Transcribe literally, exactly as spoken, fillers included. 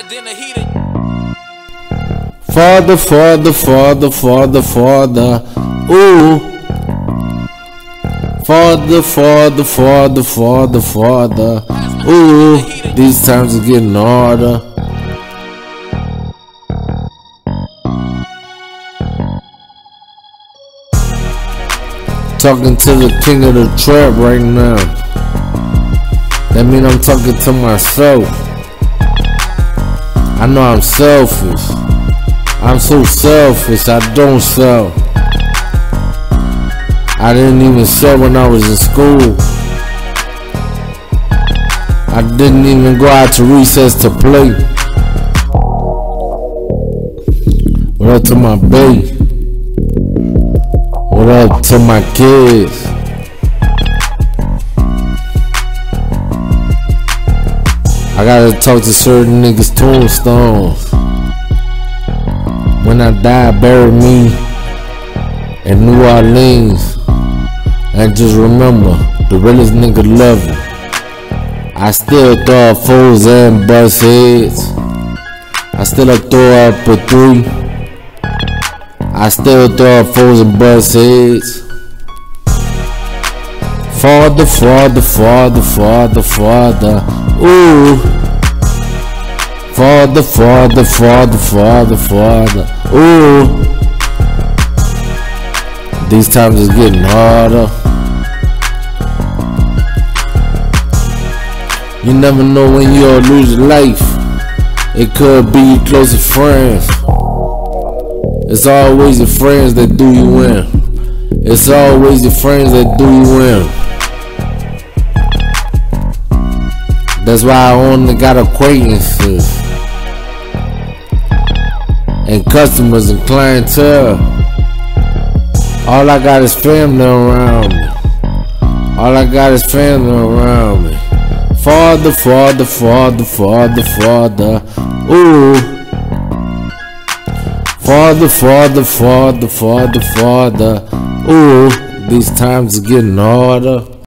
then the heater. Father, father, father, father, father, ooh. Father, father, father, father, father, ooh. These times are getting harder. Talking to the king of the trap right now. That mean I'm talking to myself. I know I'm selfish. I'm so selfish, I don't sell. I didn't even sell when I was in school. I didn't even go out to recess to play. What up to my baby? What up to my kids? I gotta talk to certain niggas' tombstones. When I die, bury me in New Orleans. And just remember, the realest nigga love you. I still throw up foes and bust heads. I still throw up a three. I still throw up foes and bust heads. Father, father, father, father, father, ooh. Father, father, father, father, father, ooh. These times is getting harder. You never know when you'll lose your life. It could be your closest friends. It's always your friends that do you in. It's always your friends that do you in. That's why I only got acquaintances and customers and clientele. All I got is family around me. All I got is family around me. Father, father, father, father, father, ooh. Father, father, father, father, father, ooh. These times are getting harder.